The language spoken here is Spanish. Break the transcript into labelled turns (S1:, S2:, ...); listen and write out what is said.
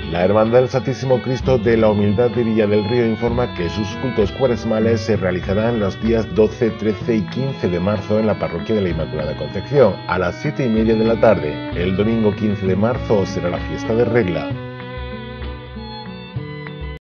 S1: La Hermandad del Santísimo Cristo de la Humildad de Villa del Río informa que sus cultos cuaresmales se realizarán los días 12, 13 y 15 de marzo en la Parroquia de la Inmaculada Concepción a las 7:30 de la tarde. El domingo 15 de marzo será la fiesta de Regla.